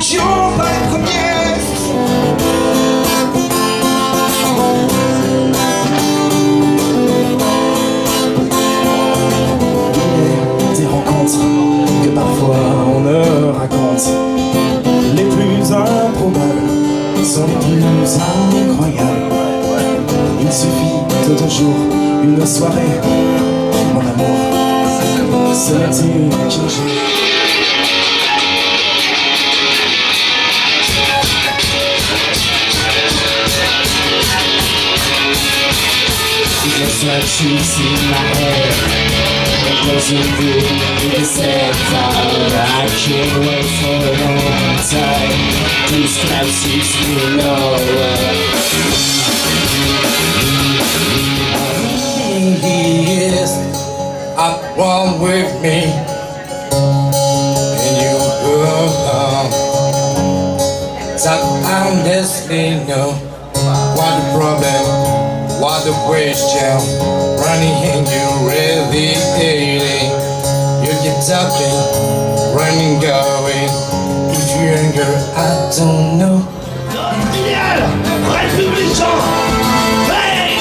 n'étions pas les premiers. Des rencontres que parfois on me raconte, les plus improbables sont les plus incroyables. Il suffit de ton jour, une soirée, mon amour, ce matin qui joue. Guess what you see in my head? It doesn't really make sense. I can't wait for a long time. These crowds sees me nowhere. He is at one with me, and you that I'm destined. What the problem? What the question? Running and you really dating. You keep talking, running, going. If you're younger, I don't know. Idéal, républicain, hey!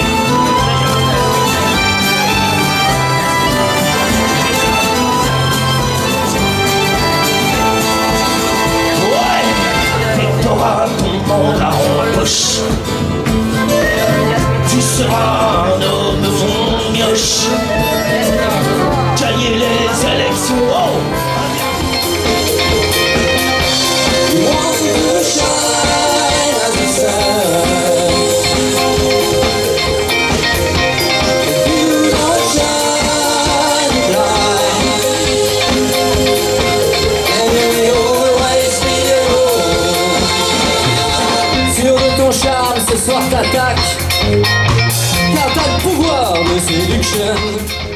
Ouais, et t'auras ton mandat en poche. Tu seras un homme fongioche. Gagner les élections, oh! You want to shine as the sun. If you don't shine, you blind. And you'll always be alone. Sûr de ton charme, ce soir t'attaques. Car t'as le pouvoir de séduction.